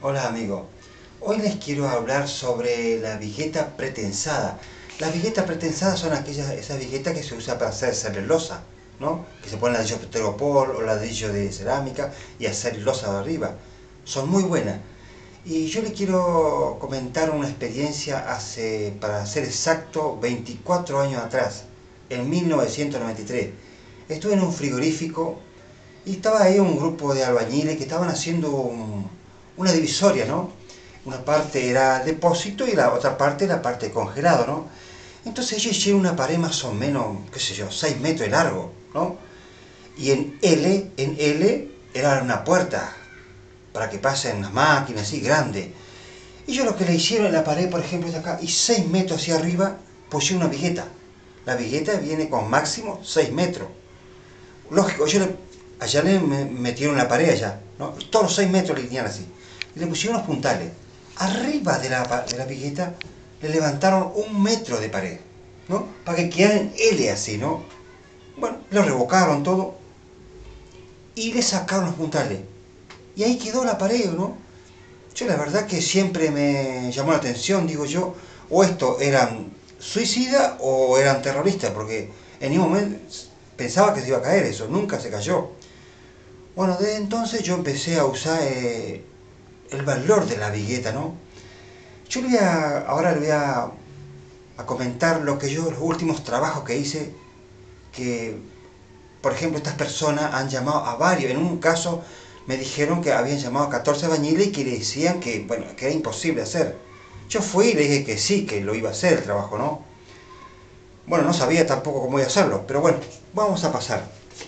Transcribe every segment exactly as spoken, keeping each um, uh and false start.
Hola amigo, hoy les quiero hablar sobre la vigueta pretensada. Las viguetas pretensadas son aquellas esas viguetas que se usa para hacer celulosa, ¿no? Que se ponen ladrillos de teropol o ladrillo de cerámica y hacer losa de arriba. Son muy buenas. Y yo les quiero comentar una experiencia hace, para ser exacto, veinticuatro años atrás, en mil novecientos noventa y tres. Estuve en un frigorífico y estaba ahí un grupo de albañiles que estaban haciendo un, una divisoria, ¿no? Una parte era depósito y la otra parte la parte congelado, ¿no? Entonces ellos hicieron una pared más o menos, qué sé yo, seis metros de largo, ¿no? Y en L, en L era una puerta para que pasen las máquinas así grandes. Y yo lo que le hicieron en la pared, por ejemplo, de acá, y seis metros hacia arriba, pusieron una vigueta. La vigueta viene con máximo seis metros. Lógico, yo le, allá le metieron la pared allá, ¿no? Todos los seis metros le tenían así. Y le pusieron unos puntales. Arriba de la, de la vigueta le levantaron un metro de pared, ¿no? Para que quedara en L así, ¿no? Bueno, lo revocaron todo y le sacaron los puntales. Y ahí quedó la pared, ¿no? Yo la verdad que siempre me llamó la atención, digo yo, o esto eran suicidas o eran terroristas, porque en ningún momento pensaba que se iba a caer eso, nunca se cayó. Bueno, desde entonces yo empecé a usar eh, el valor de la vigueta, ¿no? Yo le voy a, ahora le voy a, a comentar lo que yo, los últimos trabajos que hice, que, por ejemplo, estas personas han llamado a varios, en un caso me dijeron que habían llamado a catorce albañiles y que le decían que, bueno, que era imposible hacer. Yo fui y le dije que sí, que lo iba a hacer el trabajo, ¿no? Bueno, no sabía tampoco cómo iba a hacerlo, pero bueno, vamos a pasar.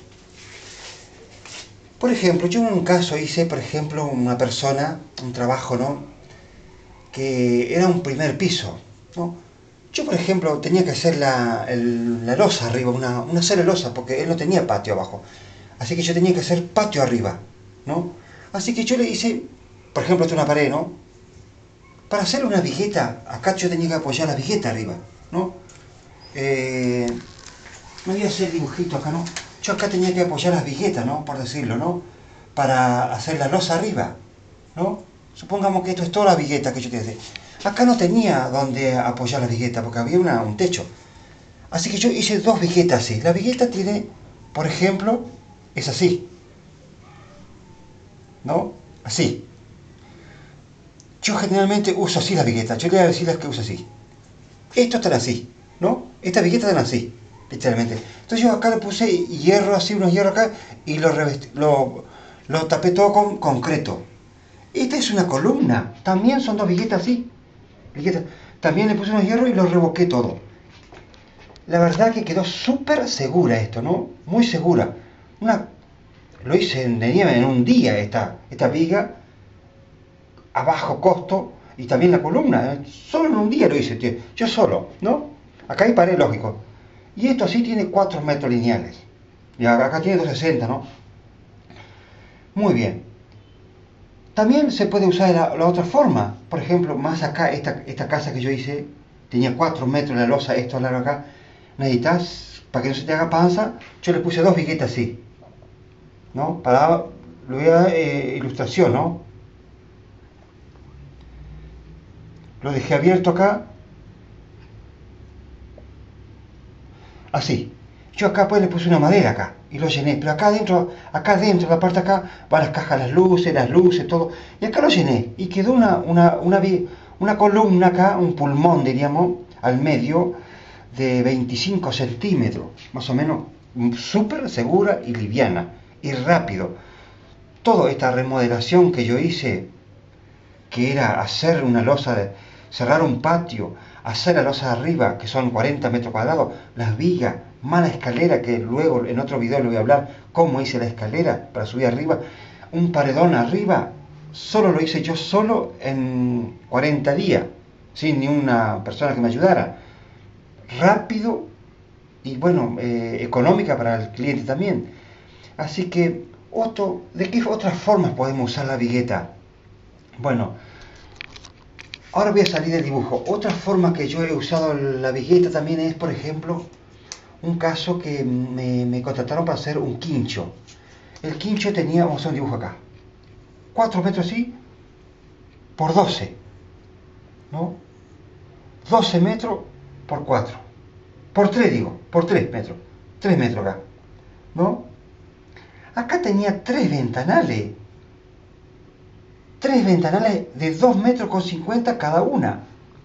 Por ejemplo, yo en un caso hice, por ejemplo, una persona, un trabajo, ¿no? Que era un primer piso, ¿no? Yo, por ejemplo, tenía que hacer la, el, la losa arriba, una, una sola losa, porque él no tenía patio abajo. Así que yo tenía que hacer patio arriba, ¿no? Así que yo le hice, por ejemplo, esta es una pared, ¿no? Para hacer una vigueta, acá yo tenía que apoyar la vigueta arriba, ¿no? Eh, me voy a hacer dibujito acá, ¿no? Yo acá tenía que apoyar las viguetas, ¿no? Por decirlo, ¿no? Para hacer la losa arriba, ¿no? Supongamos que esto es toda la vigueta que yo tenía que hacer. Acá no tenía donde apoyar la vigueta porque había una, un techo. Así que yo hice dos viguetas así. La vigueta tiene, por ejemplo, es así, ¿no? Así. Yo generalmente uso así las viguetas. Yo le voy a decir las que uso así. Estos están así, ¿no? Estas viguetas están así, literalmente. Entonces yo acá le puse hierro así, unos hierros acá, y lo, lo, lo tapé todo con concreto. Esta es una columna. También son dos viguetas así. Viguetas. También le puse unos hierros y lo revoqué todo. La verdad que quedó súper segura esto, ¿no? Muy segura. Una, lo hice en, en un día esta, esta viga, a bajo costo, y también la columna. ¿eh? Solo en un día lo hice, tío. Yo solo, ¿no? Acá hay pared, lógico. Y esto así tiene cuatro metros lineales. Y acá tiene doscientos sesenta, ¿no? Muy bien. También se puede usar la, la otra forma. Por ejemplo, más acá, esta, esta casa que yo hice, tenía cuatro metros la losa, esto largo acá. Necesitas, para que no se te haga panza, yo le puse dos viguetas así, ¿no? Para, lo voy a eh, ilustración, ¿no? Lo dejé abierto acá, así. Yo acá pues le puse una madera acá y lo llené, pero acá adentro, acá adentro, la parte acá, van las cajas, las luces, las luces, todo. Y acá lo llené y quedó una, una, una, una columna acá, un pulmón diríamos, al medio, de veinticinco centímetros, más o menos, súper segura y liviana y rápido. Toda esta remodelación que yo hice, que era hacer una losa, de, cerrar un patio, hacer la losa de arriba, que son cuarenta metros cuadrados, las vigas, más la escalera, que luego en otro video le voy a hablar cómo hice la escalera para subir arriba, un paredón arriba, solo lo hice yo solo en cuarenta días, sin ni una persona que me ayudara. Rápido y bueno, eh, económica para el cliente también. Así que, otro, ¿de qué otras formas podemos usar la vigueta? Bueno, ahora voy a salir del dibujo. Otra forma que yo he usado la vigueta también es, por ejemplo, un caso que me, me contrataron para hacer un quincho. El quincho tenía, vamos a hacer un dibujo acá, cuatro metros así, por doce, ¿no? doce metros por cuatro, por tres digo, por tres metros, tres metros acá, ¿no? Acá tenía tres ventanales, tres ventanales de dos metros con cincuenta cada una,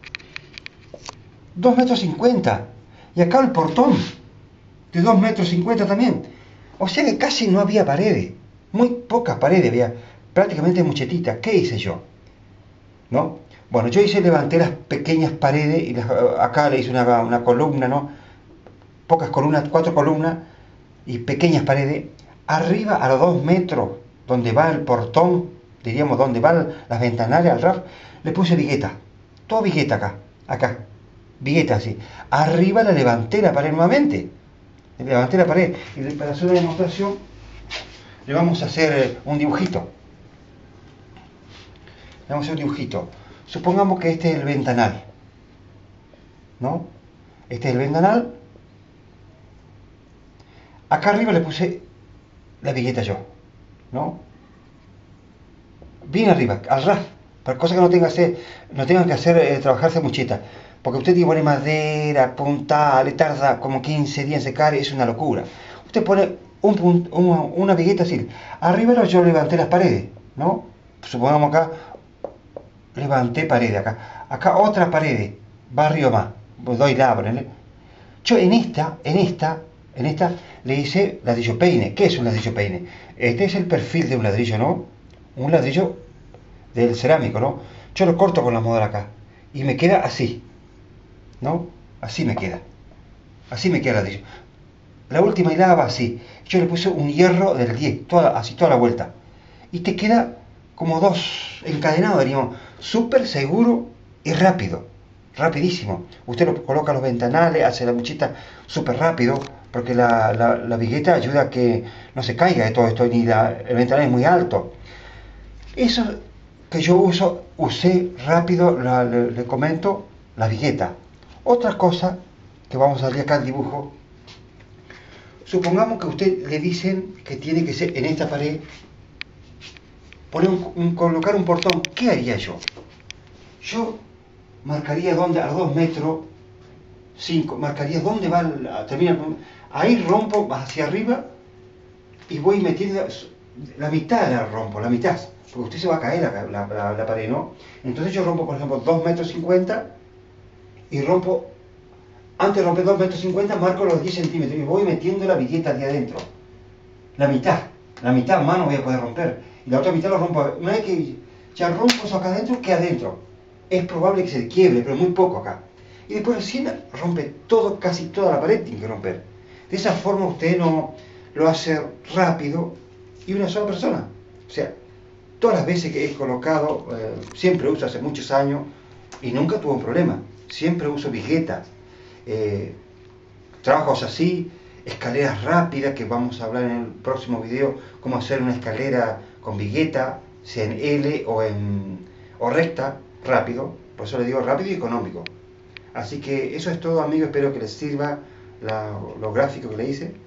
dos metros cincuenta, y acá el portón de dos metros cincuenta también, o sea que casi no había paredes, muy pocas paredes había, prácticamente muchetitas. ¿Qué hice yo? ¿No? Bueno, yo hice, levanté las pequeñas paredes y las, acá le hice una, una columna, ¿no? Pocas columnas, cuatro columnas y pequeñas paredes. Arriba a los dos metros, donde va el portón, diríamos, donde van las ventanales al raf, le puse vigueta, todo vigueta acá, acá, vigueta así. Arriba le levanté la pared nuevamente, le levanté la pared y para hacer una demostración le vamos a hacer un dibujito. Le vamos a hacer un dibujito. Supongamos que este es el ventanal, ¿no? Este es el ventanal. Acá arriba le puse la vigueta yo, ¿no? Bien arriba, al ras, para cosas que no tengan que hacer, no tengan que hacer eh, trabajarse muchita. Porque usted tiene que poner madera, punta, le tarda como quince días en secar, es una locura. Usted pone un punt, una, una vigueta así. Arriba yo levanté las paredes, ¿no? Supongamos acá, levanté paredes acá. Acá otra pared, barrio más, doy labra, ¿eh? Yo en esta, en esta, en esta le hice ladrillo peine. ¿Qué es un ladrillo peine? Este es el perfil de un ladrillo, ¿no? Un ladrillo del cerámico, ¿no? Yo lo corto con la modal acá y me queda así, ¿no? Así me queda. Así me queda el ladrillo. La última hilada va así. Yo le puse un hierro del diez, toda, así toda la vuelta. Y te queda como dos encadenados, diríamos, súper seguro y rápido. Rapidísimo. Usted lo coloca los ventanales, hace la muchita súper rápido, porque la, la, la vigueta ayuda a que no se caiga de todo esto, ni la, el ventanal es muy alto. Eso que yo uso, usé rápido, la, le, le comento, la vigueta. Otra cosa que vamos a ver acá el dibujo. Supongamos que a usted le dicen que tiene que ser en esta pared, poner un, un, colocar un portón. ¿Qué haría yo? Yo marcaría dónde, a dos metros, cinco, marcaría dónde va, la, termina, ahí rompo hacia arriba y voy metiendo la, la mitad, la rompo, la mitad, porque usted se va a caer la, la, la, la pared, ¿no? Entonces yo rompo, por ejemplo, dos metros cincuenta y rompo, antes de romper dos metros cincuenta, marco los diez centímetros y voy metiendo la vigueta de adentro, la mitad, la mitad mano voy a poder romper, y la otra mitad lo rompo, una vez que ya rompo eso acá adentro, ¿qué adentro? Es probable que se quiebre, pero muy poco acá. Y después recién rompe todo, casi toda la pared tiene que romper. De esa forma usted no lo hace rápido y una sola persona. O sea, todas las veces que he colocado, eh, siempre uso hace muchos años y nunca tuve un problema. Siempre uso viguetas, eh, trabajos así, escaleras rápidas, que vamos a hablar en el próximo video, cómo hacer una escalera con vigueta, sea en L o, en, o recta, rápido, por eso le digo rápido y económico. Así que eso es todo, amigos, espero que les sirva la, los gráficos que le hice.